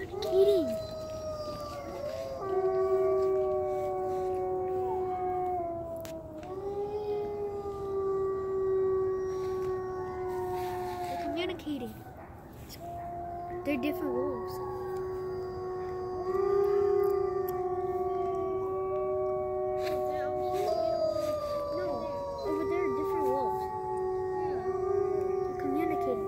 Communicating. They're communicating. They're different wolves. Over there are different wolves. They're communicating.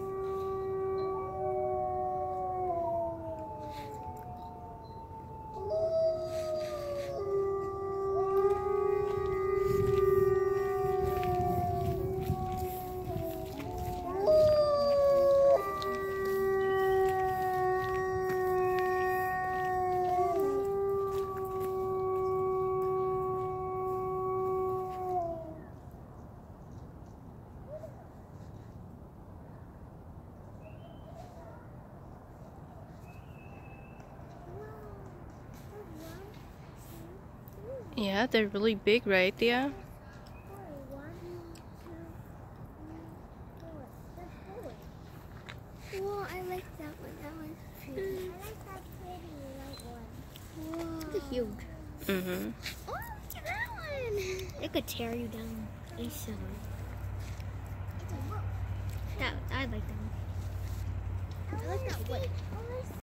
Yeah, they're really big, right? Yeah. Whoa, I like that one. That one's pretty. I like that pretty white one. Whoa. They're huge. Mm-hmm. Oh, look at that one. It could tear you down easily. I like that one. I like that one.